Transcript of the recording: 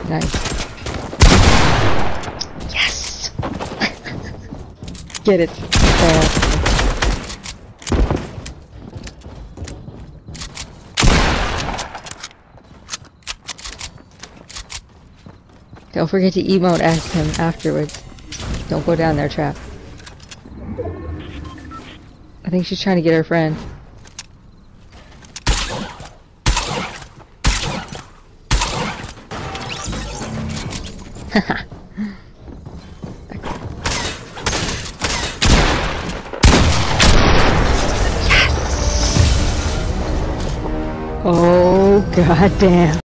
Nice. Yes! Get it. Don't forget to emote at him afterwards. Don't go down there, Trap. I think she's trying to get her friend. Haha. Yes! Oh, goddamn.